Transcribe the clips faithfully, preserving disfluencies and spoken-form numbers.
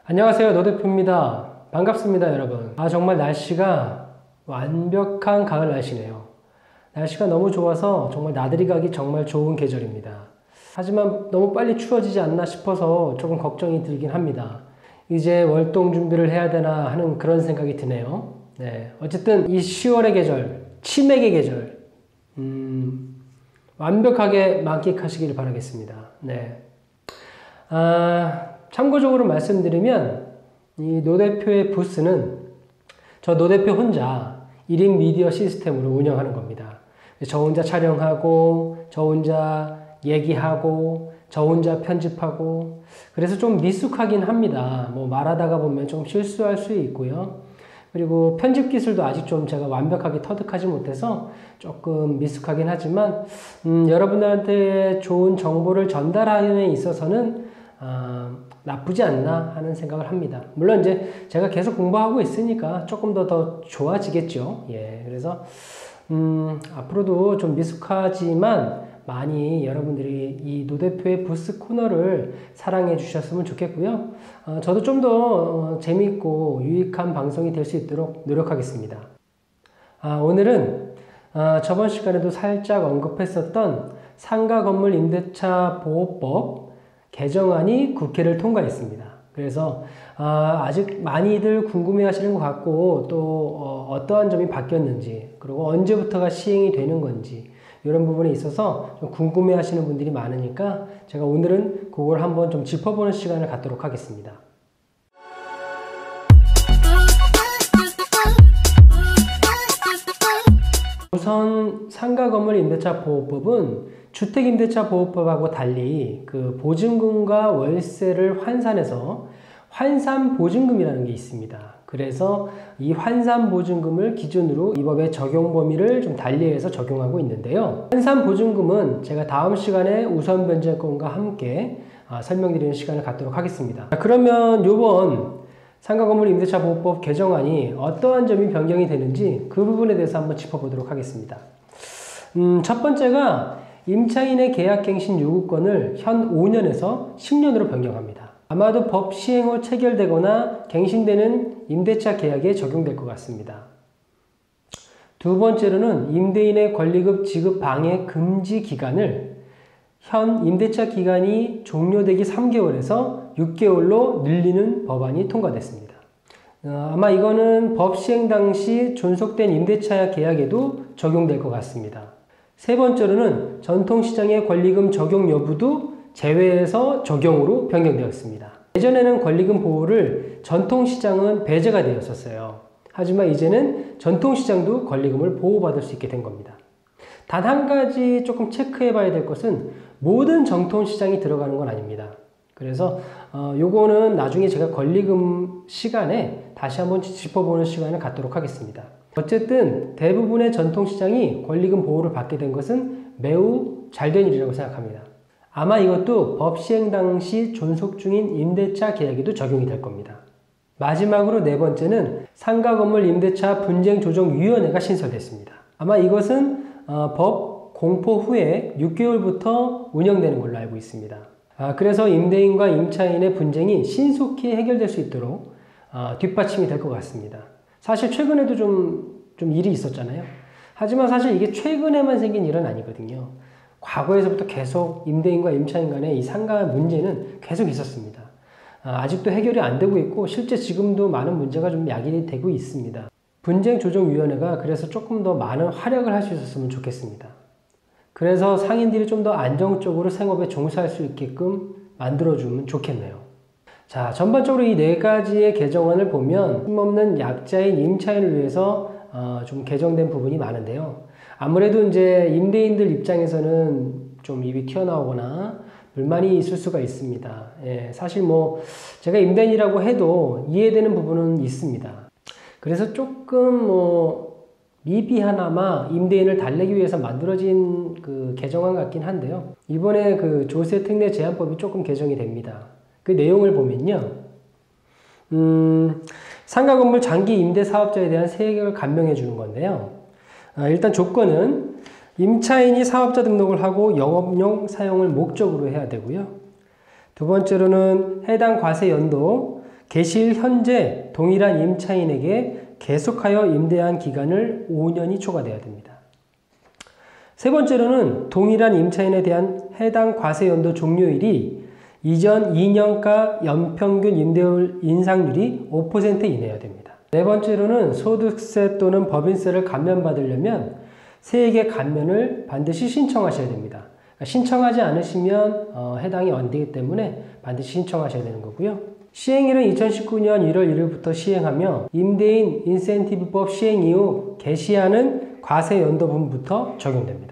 안녕하세요, 노 대표입니다. 반갑습니다, 여러분. 아, 정말 날씨가 완벽한 가을 날씨네요. 날씨가 너무 좋아서 정말 나들이 가기 정말 좋은 계절입니다. 하지만 너무 빨리 추워지지 않나 싶어서 조금 걱정이 들긴 합니다. 이제 월동 준비를 해야 되나 하는 그런 생각이 드네요. 네, 어쨌든 이 시월의 계절, 치맥의 계절, 음, 완벽하게 만끽하시길 바라겠습니다. 네. 아, 참고적으로 말씀드리면 이 노 대표의 부스는 저 노 대표 혼자 일 인 미디어 시스템으로 운영하는 겁니다. 저 혼자 촬영하고 저 혼자 얘기하고 저 혼자 편집하고, 그래서 좀 미숙하긴 합니다. 뭐 말하다가 보면 좀 실수할 수 있고요. 그리고 편집 기술도 아직 좀 제가 완벽하게 터득하지 못해서 조금 미숙하긴 하지만 음, 여러분들한테 좋은 정보를 전달하는 데 있어서는 어, 나쁘지 않나 하는 생각을 합니다. 물론 이제 제가 계속 공부하고 있으니까 조금 더 더 좋아지겠죠. 예, 그래서 음, 앞으로도 좀 미숙하지만 많이 여러분들이 이 노 대표의 부스 코너를 사랑해 주셨으면 좋겠고요. 어, 저도 좀 더 어, 재미있고 유익한 방송이 될 수 있도록 노력하겠습니다. 아, 오늘은 어, 저번 시간에도 살짝 언급했었던 상가 건물 임대차 보호법 개정안이 국회를 통과했습니다. 그래서 아, 아직 많이들 궁금해 하시는 것 같고, 또 어, 어떠한 점이 바뀌었는지, 그리고 언제부터가 시행이 되는 건지, 이런 부분에 있어서 좀 궁금해 하시는 분들이 많으니까 제가 오늘은 그걸 한번 좀 짚어보는 시간을 갖도록 하겠습니다. 우선 상가 건물 임대차 보호법은 주택임대차 보호법하고 달리 그 보증금과 월세를 환산해서 환산보증금이라는 게 있습니다. 그래서 이 환산보증금을 기준으로 이 법의 적용 범위를 좀 달리해서 적용하고 있는데요. 환산보증금은 제가 다음 시간에 우선 변제권과 함께 아, 설명드리는 시간을 갖도록 하겠습니다. 그러면 이번 상가건물 임대차 보호법 개정안이 어떠한 점이 변경이 되는지 그 부분에 대해서 한번 짚어보도록 하겠습니다. 음, 첫 번째가 임차인의 계약갱신 요구권을 현 오 년에서 십 년으로 변경합니다. 아마도 법 시행 후 체결되거나 갱신되는 임대차 계약에 적용될 것 같습니다. 두 번째로는 임대인의 권리금 지급 방해 금지 기간을 현 임대차 기간이 종료되기 삼 개월에서 육 개월로 늘리는 법안이 통과됐습니다. 어, 아마 이거는 법 시행 당시 존속된 임대차 계약에도 적용될 것 같습니다. 세 번째로는 전통시장의 권리금 적용 여부도 제외해서 적용으로 변경되었습니다. 예전에는 권리금 보호를 전통시장은 배제가 되었었어요. 하지만 이제는 전통시장도 권리금을 보호받을 수 있게 된 겁니다. 단 한 가지 조금 체크해 봐야 될 것은 모든 전통시장이 들어가는 건 아닙니다. 그래서 어, 요거는 나중에 제가 권리금 시간에 다시 한번 짚어보는 시간을 갖도록 하겠습니다. 어쨌든 대부분의 전통시장이 권리금 보호를 받게 된 것은 매우 잘된 일이라고 생각합니다. 아마 이것도 법 시행 당시 존속 중인 임대차 계약에도 적용이 될 겁니다. 마지막으로 네 번째는 상가건물 임대차 분쟁조정위원회가 신설됐습니다. 아마 이것은 어, 법 공포 후에 육 개월부터 운영되는 걸로 알고 있습니다. 아, 그래서 임대인과 임차인의 분쟁이 신속히 해결될 수 있도록 어, 뒷받침이 될 것 같습니다. 사실 최근에도 좀, 좀 일이 있었잖아요. 하지만 사실 이게 최근에만 생긴 일은 아니거든요. 과거에서부터 계속 임대인과 임차인 간의 이 상가 문제는 계속 있었습니다. 아, 아직도 해결이 안 되고 있고 실제 지금도 많은 문제가 좀 야기되고 되고 있습니다. 분쟁조정위원회가 그래서 조금 더 많은 활약을 할 수 있었으면 좋겠습니다. 그래서 상인들이 좀 더 안정적으로 생업에 종사할 수 있게끔 만들어주면 좋겠네요. 자, 전반적으로 이 네 가지의 개정안을 보면 힘없는 약자인 임차인을 위해서 어, 좀 개정된 부분이 많은데요. 아무래도 이제 임대인들 입장에서는 좀 입이 튀어나오거나 불만이 있을 수가 있습니다. 예, 사실 뭐 제가 임대인이라고 해도 이해되는 부분은 있습니다. 그래서 조금 뭐 미비하나마 임대인을 달래기 위해서 만들어진 그 개정안 같긴 한데요. 이번에 그 조세 특례 제한법이 조금 개정이 됩니다. 그 내용을 보면요. 음, 상가 건물 장기 임대 사업자에 대한 세액을 감면해 주는 건데요. 아, 일단 조건은 임차인이 사업자 등록을 하고 영업용 사용을 목적으로 해야 되고요. 두 번째로는 해당 과세 연도 개시일 현재 동일한 임차인에게 계속하여 임대한 기간을 오 년이 초과되어야 됩니다. 세 번째로는 동일한 임차인에 대한 해당 과세연도 종료일이 이전 이 년가 연평균 임대율 인상률이 오 퍼센트 이내여야 됩니다. 네 번째로는 소득세 또는 법인세를 감면받으려면 세액의 감면을 반드시 신청하셔야 됩니다. 그러니까 신청하지 않으시면 어, 해당이 안 되기 때문에 반드시 신청하셔야 되는 거고요. 시행일은 이천십구 년 일월 일일부터 시행하며 임대인 인센티브법 시행 이후 개시하는 과세연도분부터 적용됩니다.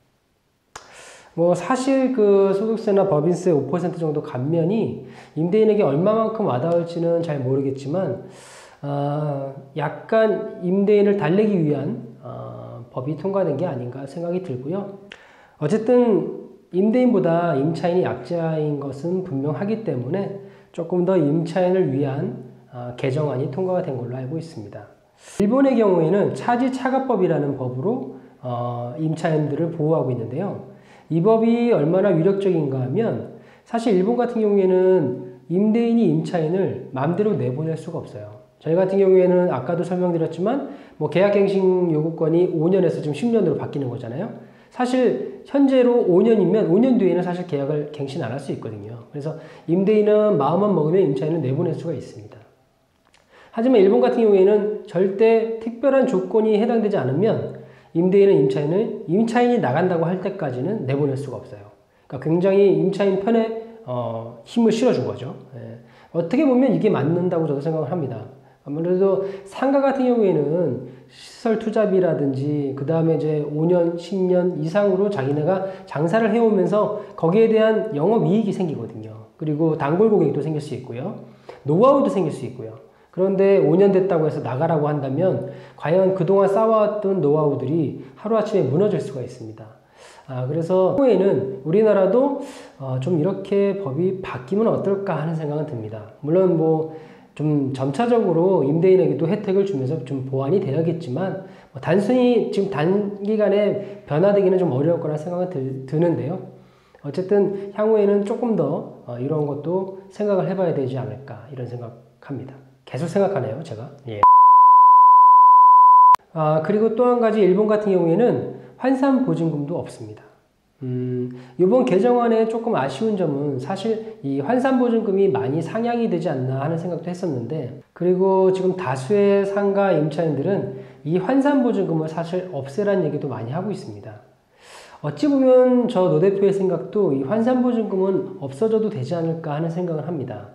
뭐 사실 그 소득세나 법인세 오 퍼센트 정도 감면이 임대인에게 얼마만큼 와닿을지는 잘 모르겠지만 어, 약간 임대인을 달래기 위한 어, 법이 통과된 게 아닌가 생각이 들고요. 어쨌든 임대인보다 임차인이 약자인 것은 분명하기 때문에 조금 더 임차인을 위한 어, 개정안이 통과가 된 걸로 알고 있습니다. 일본의 경우에는 차지차가법이라는 법으로 어, 임차인들을 보호하고 있는데요. 이 법이 얼마나 위력적인가 하면 사실 일본 같은 경우에는 임대인이 임차인을 마음대로 내보낼 수가 없어요. 저희 같은 경우에는 아까도 설명드렸지만 뭐 계약갱신 요구권이 오 년에서 지금 십 년으로 바뀌는 거잖아요. 사실 현재로 오 년이면 오 년 뒤에는 사실 계약을 갱신 안 할 수 있거든요. 그래서 임대인은 마음만 먹으면 임차인을 내보낼 수가 있습니다. 하지만 일본 같은 경우에는 절대 특별한 조건이 해당되지 않으면 임대인은 임차인을 임차인이 나간다고 할 때까지는 내보낼 수가 없어요. 그러니까 굉장히 임차인 편에 어, 힘을 실어준 거죠. 예. 어떻게 보면 이게 맞는다고 저도 생각을 합니다. 아무래도 상가 같은 경우에는 시설 투자비라든지 그 다음에 이제 오 년, 십 년 이상으로 자기네가 장사를 해오면서 거기에 대한 영업이익이 생기거든요. 그리고 단골 고객도 생길 수 있고요. 노하우도 생길 수 있고요. 그런데 오 년 됐다고 해서 나가라고 한다면 과연 그동안 쌓아왔던 노하우들이 하루아침에 무너질 수가 있습니다. 아, 그래서 후에는 우리나라도 어, 좀 이렇게 법이 바뀌면 어떨까 하는 생각은 듭니다. 물론 뭐 좀 점차적으로 임대인에게도 혜택을 주면서 좀 보완이 되어야겠지만 뭐 단순히 지금 단기간에 변화되기는 좀 어려울 거라 생각은 들, 드는데요. 어쨌든 향후에는 조금 더 어, 이런 것도 생각을 해봐야 되지 않을까 이런 생각합니다. 계속 생각하네요, 제가. 예. 아, 그리고 또 한 가지 일본 같은 경우에는 환산 보증금도 없습니다. 음, 이번 개정안에 조금 아쉬운 점은 사실 이 환산 보증금이 많이 상향이 되지 않나 하는 생각도 했었는데, 그리고 지금 다수의 상가 임차인들은 이 환산 보증금을 사실 없애라는 얘기도 많이 하고 있습니다. 어찌 보면 저 노 대표의 생각도 이 환산 보증금은 없어져도 되지 않을까 하는 생각을 합니다.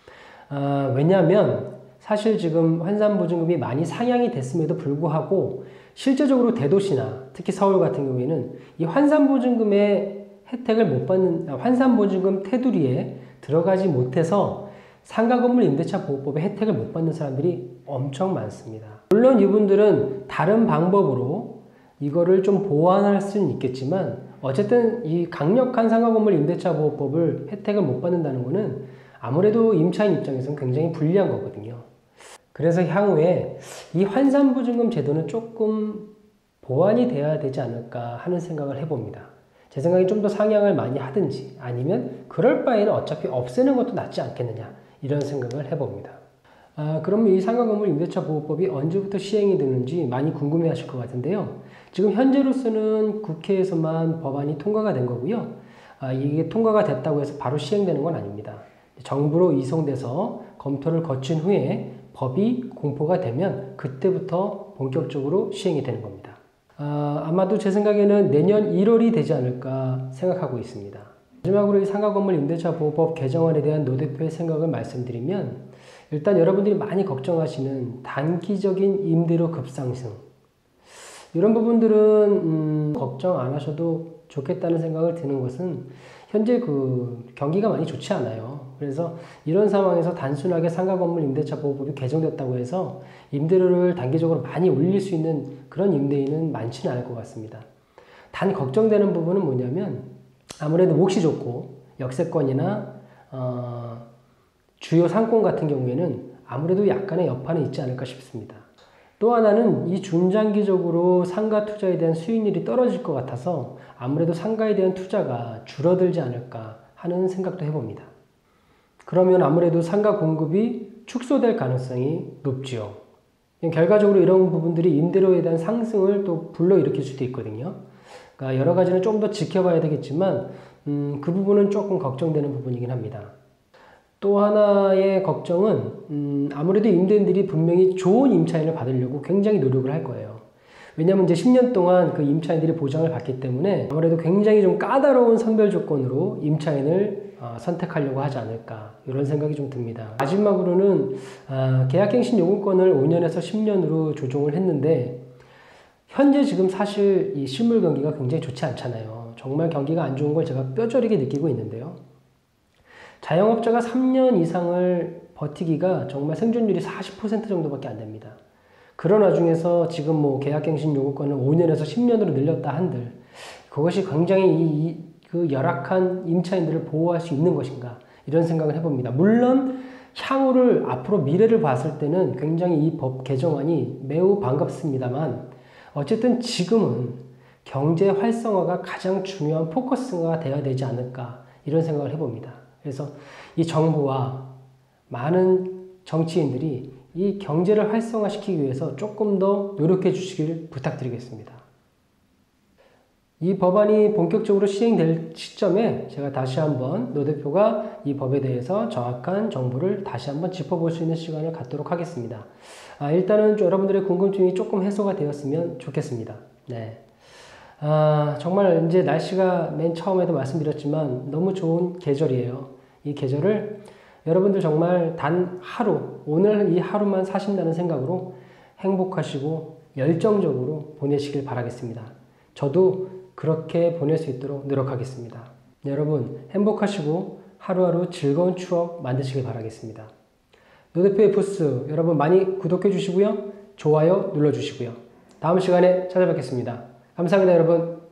아, 왜냐하면 사실 지금 환산보증금이 많이 상향이 됐음에도 불구하고 실제적으로 대도시나 특히 서울 같은 경우에는 이 환산보증금의 혜택을 못 받는, 환산보증금 테두리에 들어가지 못해서 상가건물 임대차 보호법의 혜택을 못 받는 사람들이 엄청 많습니다. 물론 이분들은 다른 방법으로 이거를 좀 보완할 수는 있겠지만 어쨌든 이 강력한 상가건물 임대차 보호법을 혜택을 못 받는다는 것은 아무래도 임차인 입장에서는 굉장히 불리한 거거든요. 그래서 향후에 이 환산보증금 제도는 조금 보완이 돼야 되지 않을까 하는 생각을 해봅니다. 제 생각에 좀 더 상향을 많이 하든지 아니면 그럴 바에는 어차피 없애는 것도 낫지 않겠느냐 이런 생각을 해봅니다. 아, 그럼 이 상가건물 임대차 보호법이 언제부터 시행이 되는지 많이 궁금해 하실 것 같은데요. 지금 현재로서는 국회에서만 법안이 통과가 된 거고요. 아, 이게 통과가 됐다고 해서 바로 시행되는 건 아닙니다. 정부로 이송돼서 검토를 거친 후에 법이 공포가 되면 그때부터 본격적으로 시행이 되는 겁니다. 아, 아마도 제 생각에는 내년 일월이 되지 않을까 생각하고 있습니다. 마지막으로 이 상가건물 임대차 보호법 개정안에 대한 노 대표의 생각을 말씀드리면 일단 여러분들이 많이 걱정하시는 단기적인 임대료 급상승 이런 부분들은 음, 걱정 안 하셔도 좋겠다는 생각을 드는 것은 현재 그 경기가 많이 좋지 않아요. 그래서 이런 상황에서 단순하게 상가건물 임대차 보호법이 개정됐다고 해서 임대료를 단기적으로 많이 올릴 수 있는 그런 임대인은 많지는 않을 것 같습니다. 단 걱정되는 부분은 뭐냐면 아무래도 몫이 좋고 역세권이나 어, 주요 상권 같은 경우에는 아무래도 약간의 여파는 있지 않을까 싶습니다. 또 하나는 이 중장기적으로 상가 투자에 대한 수익률이 떨어질 것 같아서 아무래도 상가에 대한 투자가 줄어들지 않을까 하는 생각도 해봅니다. 그러면 아무래도 상가 공급이 축소될 가능성이 높지요. 결과적으로 이런 부분들이 임대료에 대한 상승을 또 불러일으킬 수도 있거든요. 그러니까 여러 가지는 좀 더 지켜봐야 되겠지만 음, 그 부분은 조금 걱정되는 부분이긴 합니다. 또 하나의 걱정은 음, 아무래도 임대인들이 분명히 좋은 임차인을 받으려고 굉장히 노력을 할 거예요. 왜냐하면 이제 십 년 동안 그 임차인들이 보장을 받기 때문에 아무래도 굉장히 좀 까다로운 선별 조건으로 임차인을 어, 선택하려고 하지 않을까 이런 생각이 좀 듭니다. 마지막으로는 어, 계약갱신 요금권을 오 년에서 십 년으로 조정을 했는데 현재 지금 사실 이 실물 경기가 굉장히 좋지 않잖아요. 정말 경기가 안 좋은 걸 제가 뼈저리게 느끼고 있는데요. 자영업자가 삼 년 이상을 버티기가 정말 생존율이 사십 퍼센트 정도밖에 안 됩니다. 그런 와중에서 지금 뭐 계약갱신 요구권을 오 년에서 십 년으로 늘렸다 한들 그것이 굉장히 이, 이, 그 열악한 임차인들을 보호할 수 있는 것인가 이런 생각을 해봅니다. 물론 향후를 앞으로 미래를 봤을 때는 굉장히 이 법 개정안이 매우 반갑습니다만 어쨌든 지금은 경제 활성화가 가장 중요한 포커스가 되어야 되지 않을까 이런 생각을 해봅니다. 그래서 이 정부와 많은 정치인들이 이 경제를 활성화시키기 위해서 조금 더 노력해 주시길 부탁드리겠습니다. 이 법안이 본격적으로 시행될 시점에 제가 다시 한번 노 대표가 이 법에 대해서 정확한 정보를 다시 한번 짚어볼 수 있는 시간을 갖도록 하겠습니다. 아, 일단은 여러분들의 궁금증이 조금 해소가 되었으면 좋겠습니다. 네. 아, 정말 이제 날씨가 맨 처음에도 말씀드렸지만 너무 좋은 계절이에요. 이 계절을 여러분들 정말 단 하루, 오늘 이 하루만 사신다는 생각으로 행복하시고 열정적으로 보내시길 바라겠습니다. 저도 그렇게 보낼 수 있도록 노력하겠습니다. 여러분 행복하시고 하루하루 즐거운 추억 만드시길 바라겠습니다. 노대표의 부스 여러분 많이 구독해 주시고요. 좋아요 눌러주시고요. 다음 시간에 찾아뵙겠습니다. 감사합니다 여러분.